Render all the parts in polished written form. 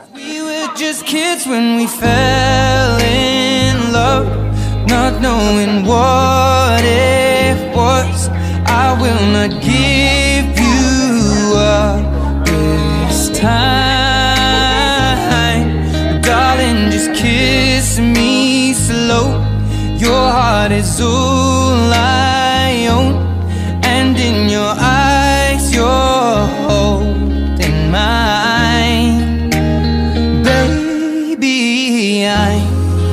We were just kids when we fell in love, not knowing what it was. I will not give you up this time, darling, just kiss me slow. Your heart is all I own, and in your eyes you're holding mine. Baby, I'm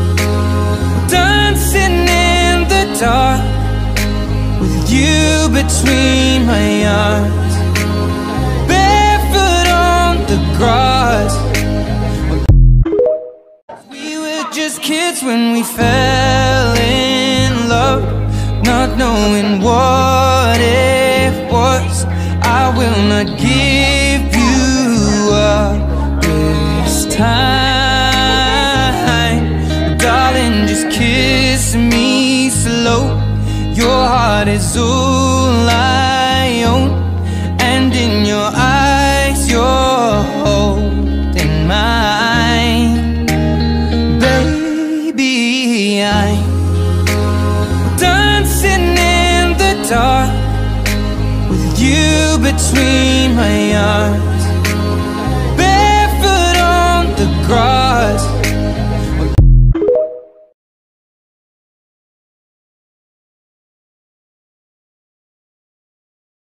dancing in the dark with you between my arms, barefoot on the grass. We were just kids when we fell in love, not knowing what it was. I will not give you up this time, darling, just kiss me slow. Your heart is all I own, and in your eyes you're holding mine. Baby, I'm dancing in the dark with you between my arms,